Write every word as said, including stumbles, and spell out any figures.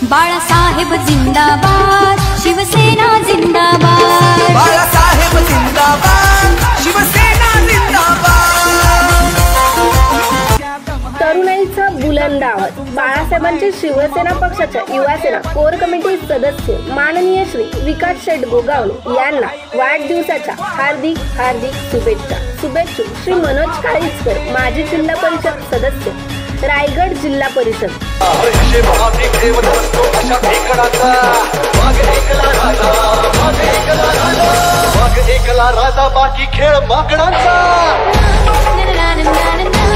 बाळासाहेब जिंदाबाद, शिवसेना जिंदाबाद, बाळासाहेब जिंदाबाद, शिवसेना जिंदाबाद। तरुणाईचा बुलंद आवाज। बाळासाहेबांचे शिवसेना पक्षाच्या युवा सेना कोर कमिटी सदस्य माननीय श्री विकास शेठ गोगावले यांना वाढदिवसाच्या हार्दिक हार्दिक शुभेच्छा। शुभेच्छुक श्री मनोज काळीजकर, माजी जिल्हा परिषद सदस्य, रायगड जिल्हा परिषद। एकला राजा बाकी खेळ मागणांचा।